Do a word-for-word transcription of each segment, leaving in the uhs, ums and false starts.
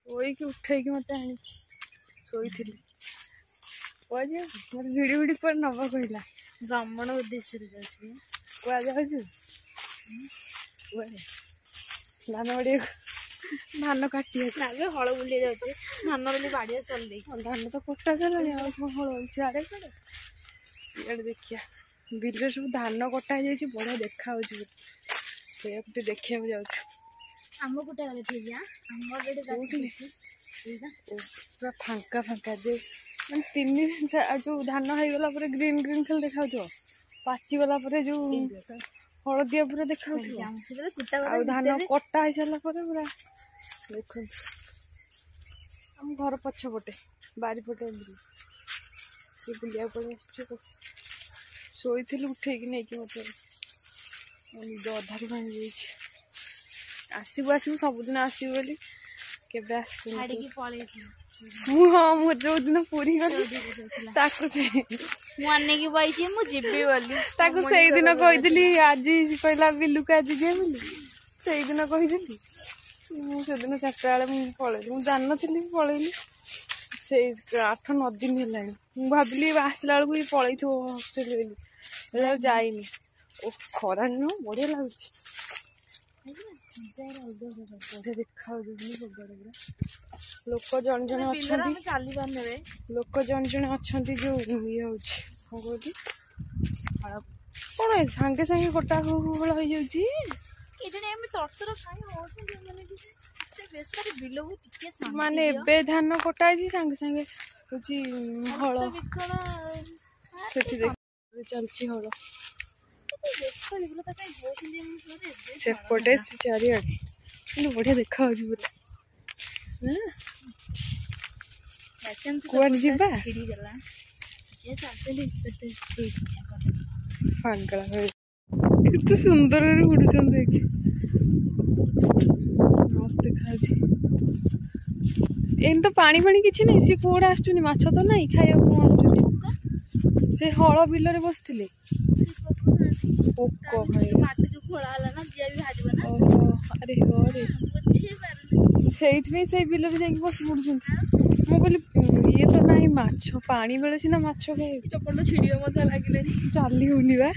ଶୋଇକି ଉଠେଇକି ମତେ ଆଣିଛି। ଶୋଇଥିଲି କୁଆଡେ ମତେ ଭିଡି ଭିଡି କୁଆଡେ ନବା କହିଲା। ଭ୍ରମଣ ଉଦ୍ଦେଶ୍ୟରେ ଯାଉଛି। କୁଆଡେ ଯାଉଛୁ? କୁଆଡେ? ଧାନ ବାଡିଆକୁ ଧାନ କାଟିବାକୁ ନା ହଳ ବୁଲିଆ ଯାଉଛି। ଧାନ ବୋଲି ବାଡିଆ ସରିଲେ ଧାନ ତ କଟା ସରିଲାଣି ଆଉ କଣ ହଳ ସିଆଡେ କୁଆଡେ? ଇଆଡେ ଦେଖିଆ ବିଲରେ ସବୁ ଧାନ କଟା ହେଇଯାଇଛି ବଢିଆ ଦେଖା ହଉଛି। ସେଇଆକୁ ଟିକେ ଦେଖିବାକୁ ଯାଉଛୁ। ଆମ ଗୋଟେ ଠିକ ଆମର ପୁରା ଫାଙ୍କା ଫାଙ୍କା ଯେ ମାନେ ତିନି ଯୋଉ ଧାନ ହେଇଗଲା ପରେ ଗ୍ରୀନ ଗ୍ରୀନ ଖାଲି ଦେଖାଯାଉଥିବ। ପାଚିଗଲା ପରେ ଯୋଉ ହଳଦିଆ ପୁରା ଦେଖାଯାଉଥିବ। ଆଉ ଧାନ କଟା ହେଇସାରିଲା ପରେ ପୁରା ଦେଖନ୍ତୁ ଆମ ଘର ପଛପଟେ ବାରିପଟେ ସେ ବୁଲିବାକୁ ପଳେଇ ଆସିଛୁ। ଶୋଇଥିଲି ଉଠେଇକି ନେଇକି ମତେ ନିଦ ଅଧାରୁ ଭାଙ୍ଗି ଯାଇଛି। ଆସିବୁ ଆସିବୁ ସବୁଦିନ ଆସିବୁ ବୋଲି କେବେ ଆସିବୁ? ମୁଁ ହଁ ମୁଁ ଯୋଉଦିନ ପୁରୀ ଗଲି ତାକୁ ସେ ମୁଁ ଅନେଇକି ବଇଛି ମୁଁ ଯିବି ବୋଲି ତାକୁ ସେଇଦିନ କହିଥିଲି ଆଜି କହିଲା ବିଲୁକୁ ଆଜି ଯିଏ ବୋଲି ସେଇଦିନ କହିଥିଲି। ମୁଁ ସେଦିନ ଚାରିଟା ବେଳେ ମୁଁ ପଳେଇଲି ମୁଁ ଜାଣିନଥିଲି ପଳେଇଲି। ସେଇ ଆଠ ନଅ ଦିନ ହେଲାଣି ମୁଁ ଭାବିଲି ଆସିଲା ବେଳକୁ ପଳେଇଥିବ ହଷ୍ଟେଲ ବୋଲି ହେଲେ ଆଉ ଯାଇନି। ଓ ଖରା ନୁହଁ ବଢିଆ ଲାଗୁଛି। ବଢିଆ ଦେଖାଯାଉଛି ଲୋକ ଜଣେ ଜଣେ ଅଛନ୍ତି ଚାଲି ପାରୁନେବେ। ଲୋକ ଜଣେ ଜଣେ ଅଛନ୍ତି ଯୋଉ ଇଏ ହଉଛି କଣ କହୁଛି କଣ ସାଙ୍ଗେ ସାଙ୍ଗେ ଗୋଟା ହଳ ହେଇଯାଉଛି। ମାନେ ଏବେ ଧାନ କଟା ହେଇଛି ସାଙ୍ଗେ ସାଙ୍ଗେ ହଉଛି ହଳ ସେଠି ଦେଖ ଚାଲିଛି ହଳ ସେପଟେ ସେ ଚାରିଆଡେ କିନ୍ତୁ ବଢିଆ ଦେଖା ହଉଛି ପୁରା। କୁଆଡେ ଯିବା? କେତେ ସୁନ୍ଦରରେ ଉଡୁଛନ୍ତି ଦେଖି ମସ୍ତ ଦେଖାଯାଉଛି। ଏମିତି ତ ପାଣି ଫାଣି କିଛି ନାହିଁ। ସିଏ କୁଆଡେ ଆସୁଛନ୍ତି ମାଛ ତ ନାହିଁ ଖାଇବାକୁ କଣ ଆସୁଛନ୍ତି? ସେ ହଳ ବିଲରେ ବସିଥିଲେ ପୋକ ଆରେ ସେଇଥିପାଇଁ ସେଇ ବିଲରେ ଯାଇକି ବସି ପଡୁଛନ୍ତି। ମୁଁ କହିଲି ଇଏ ତ ନାହିଁ ମାଛ ପାଣି ବେଳେ ସିନା ମାଛ ଖାଇବେ। ଚପଲ ଛିଡିବ ମତେ ଲାଗିଲାନି ଚାଲି ହଉନି ବା।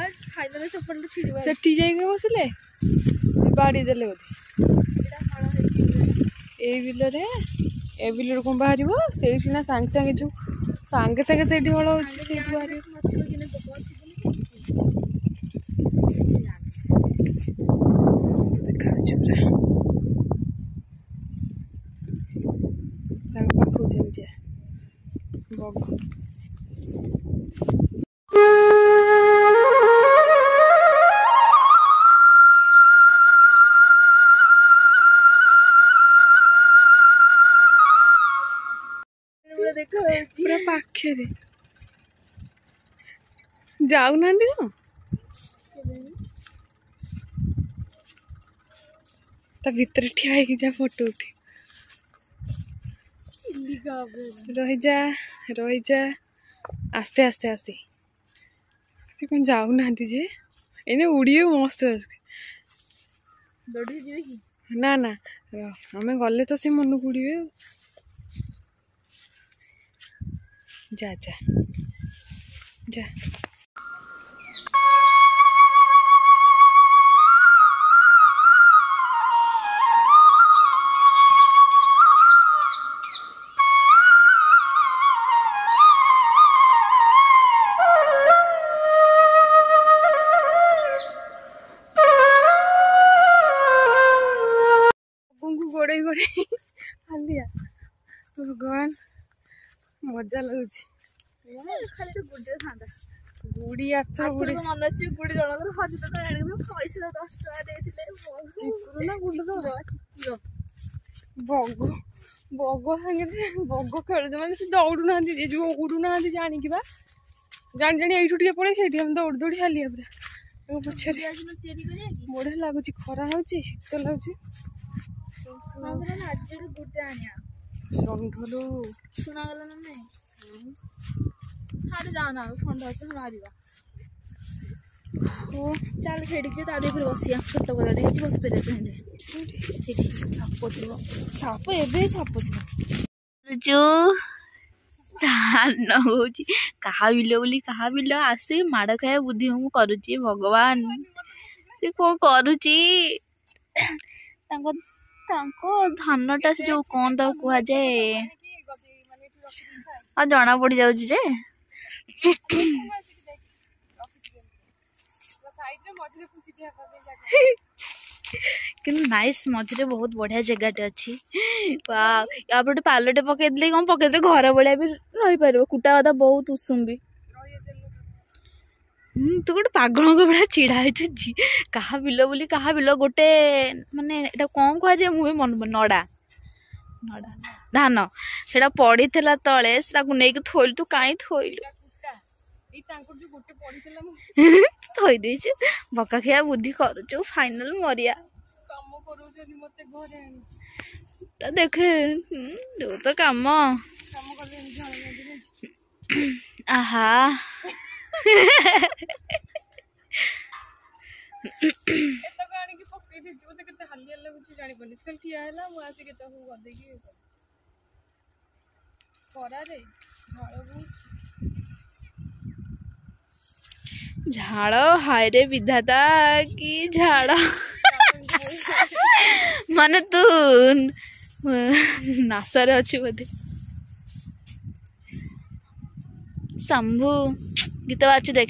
ସେଠି ଯାଇକି ବସିଲେ ବାଡି ଦେଲେ ବୋଧେ ଏଇ ବିଲରେ ଏ ବିଲରୁ କଣ ବାହାରିବ? ସେଇ ସିନା ସାଙ୍ଗେ ସାଙ୍ଗେ ଯୋଉ ସାଙ୍ଗେ ସାଙ୍ଗେ ସେଇଠି ହଳ ହଉଛି ସେଇଠି ବାହାରିବ। ଦେଖାଯାଉଛି ପୁରା ତାଙ୍କ ପାଖକୁ ଯେମିତି ବଗ ପୁରା ପାଖରେ ଯାଉନାହାନ୍ତି କଣ? ତା ଭିତରେ ଠିଆ ହେଇକି ଯା ଫଟୋ ଉଠେ। ରହିଯା ରହିଯା ଆସ୍ତେ ଆସ୍ତେ ଆସ୍ତେ ସେ କଣ ଯାଉନାହାନ୍ତି ଯେ ଏଇନେ ଉଡିବେ ମସ୍ତ। ନା ନା ଆମେ ଗଲେ ତ ସେ ମନକୁ ଉଡିବେ ଆଉ। ଯା ଯା ଯା ଗୋଡେଇ ଗୋଡେଇ ହାଲିଆ ଭଗବାନ ମଜା ଲାଗୁଛି। ଗୁଡି ଆଠ ଗୁଡି ମନେ ଅଛି ଗୁଡି ଜଣଙ୍କର ହଜିଲା ଆଣିକି ପଇସା ଦଶ ଟଙ୍କା ଦେଇଥିଲେ ବଗ ବଗ ସାଙ୍ଗରେ ବଗ ଖେଳୁଛି ମାନେ ସେ ଦୌଡୁନାହାନ୍ତି ଏ ଯୋଉ ଉଡୁନାହାନ୍ତି ଜାଣିକି ବା ଜାଣି ଜାଣି ଏଇଠୁ ଟିକେ ପଳେଇ ସେଇଠି ଆମେ ଦୌଡ଼ି ଦୌଡ଼ି ହାଲିଆ ପୁରା ତାଙ୍କ ପଛରେ ବଢିଆ ଲାଗୁଛି। ଖରା ହଉଛି ଶୀତ ଲାଗୁଛି। ଷଣ୍ଢରୁ ଶୁଣାଗଲା ନା ନାଇଁ? ଛାଡି ଯାଉନା ଷଣ୍ଢ ଅଛି ମାରିବା। ଓ ଚାଲ ସେଇଠିକି ଯେ ତା ଦେହରେ ବସିବା ଛୋଟ ଗଲାଟେ ହେଇଛି ବସି ପାରିବା ଚାହିଁଲେ ସେଇଠି ସାପ ଥିବ ସାପ ଏବେ ସାପ ଥିବ ଯୋଉ ଧାନ ହଉଛି କାହା ବିଲ ବୋଲି କାହା ବିଲ ଆସି ମାଡ଼ ଖାଇବା ବୁଦ୍ଧି ମୁଁ କରୁଛି ଭଗବାନ ସେ କଣ କରୁଛି ତାଙ୍କ ତାଙ୍କ ଧାନଟା ସେ ଯୋଉ କଣ ତାକୁ କୁହାଯାଏ ଆଉ ଜଣା ପଡି ଯାଉଛି ଯେ କିନ୍ତୁ ନାଇସ୍ ମଝିରେ ବହୁତ ବଢିଆ ଜାଗାଟେ ଅଛି ୟା ଗୋଟେ ପାଲଟେ ପକେଇଦେଲେ କଣ ପକେଇଦେଲେ ଘର ଭଳିଆ ବି ରହିପାରିବ କୁଟା କଥା ବହୁତ ଉଷୁମ ବି ହୁଁ ତୁ ଗୋଟେ ପାଗଳଙ୍କ ଭଳିଆ ଛିଡା ହେଇଛୁ କାହା ବିଲ ବୋଲି କାହା ବିଲ ଗୋଟେ ମାନେ ଏଟା କଣ କୁହାଯାଏ ମୁଁ ବି ମନେ ପଡୁନି ନଡା ନଡା ଧାନ ସେଟା ପଡିଥିଲା ତଳେ ତାକୁ ନେଇକି ଥୋଇଲୁ ତୁ କାହିଁ ଥୋଇଲୁ ଥୋଇ ଦେଇଛୁ ବକା ଖିଆ ବୁଦ୍ଧି କରୁଛୁ ଫାଇନାଲ ମରିଆ ତ ଦେଖେ ଯୋଉ ତ କାମ ଆହା ଝାଳ ହାୟରେ ବିଧାତା କି ଝାଳ ମାନେ ତୁ ନାସାରେ ଅଛି ବୋଧେ ଶମ୍ଭୁ ଗୀତ ବାଜୁଛି ଦେଖ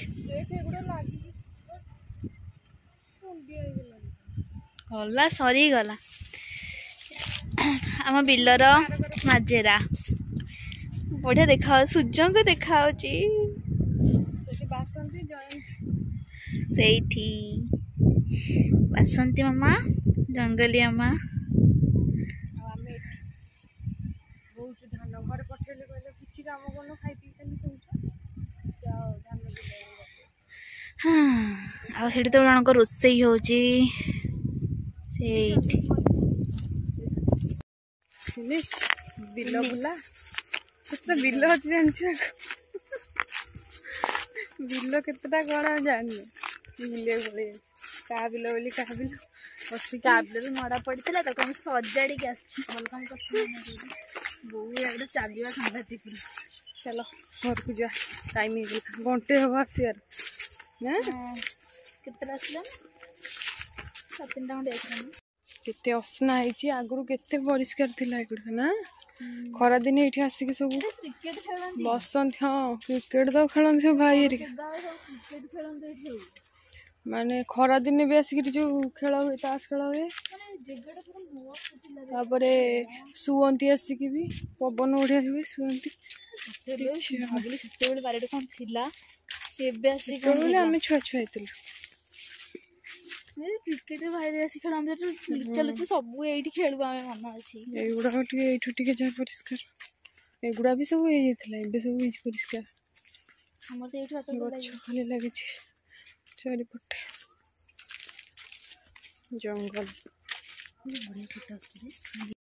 ଗଲା ସରିଗଲା ଆମ ବିଲର ମାଜେରା ବଢିଆ ଦେଖାଯାଉଛି ସୂର୍ଯ୍ୟଙ୍କୁ ଦେଖାଯାଉଛି ସେଇଠି ବାସନ୍ତୀ ମାମା ଜଙ୍ଗଲିଆ ମା ଧାନ ଘରେ ପଠେଇଲେ କହିଲେ କିଛି କାମ କରୁନ ଖାଇ ପିଇ ଖାଲି ଶୋଉଛ ଆଉ ସେଠି ତ ଜଣଙ୍କ ରୋଷେଇ ହଉଛି ସେଇଠି ବିଲ ବୁଲା କେତେ ବିଲ ଅଛି ଜାଣିଛୁ ବିଲ କେତେଟା କଣ ଜାଣିନି ବୁଲିବାକୁ ପଳେଇ ଯାଉଛି କାହା ବିଲ ବୋଲି କାହା ବିଲ ବସିକି କାହା ବିଲରେ ନଡା ପଡିଥିଲା ତାକୁ ଆମେ ସଜାଡିକି ଆସିଛୁ ଭଲ କାମ କରୁଛୁ ବୋଉ ଏଇଟା ଚାଲିବା ସାଂଘାତିକ ଚାଲ ଘରକୁ ଯିବା ଟାଇମ ହେଇଗଲା ଘଣ୍ଟେ ହବ ଆସିବାର କେତେଟା ଆସିଲା ସାଢେ ତିନିଟା ଖଣ୍ଡେ ଆସିଲାନି କେତେ ଅସନା ହେଇଛି ଆଗରୁ କେତେ ପରିଷ୍କାର ଥିଲା ଏଗୁଡା ନା ଖରାଦିନେ ଏଇଠି ଆସିକି ସବୁ ବସନ୍ତି ହଁ କ୍ରିକେଟ ତ ଖେଳନ୍ତି ସବୁ ଭାଇ ହେରିକା ମାନେ ଖରାଦିନେ ବି ଆସିକି ଯୋଉ ଖେଳ ହୁଏ ତାସ ଖେଳ ହୁଏ ତାପରେ ଶୁଅନ୍ତି ଆସିକି ବି ପବନ ବଢିଆ ହୁଏ ଶୁଅନ୍ତି ସେତେବେଳେ ବାରିରେ କଣ ଥିଲା ଏବେ ଆସିକି ଆମେ ଛୁଆ ଛୁଆ ହେଇଥିଲୁ କ୍ରିକେଟ ଭାଇରେ ଆସି ଖେଳନ୍ତି ଲୁଚା ଲୁଚି ସବୁ ଏଇଠି ଖେଳୁ ଆମେ ମନ ଅଛି ଏଇଗୁଡାକ ଟିକେ ଏଇଠୁ ଟିକେ ଯାହା ପରିଷ୍କାର ଏଗୁଡା ବି ସବୁ ହେଇଯାଇଥିଲା ଏବେ ସବୁ ହେଇଛି ପରିଷ୍କାର ଆମର ତ ଏଇଠୁ ଗଛ ଖାଲି ଲାଗିଛି ଚାରିପଟେ ଜଙ୍ଗଲ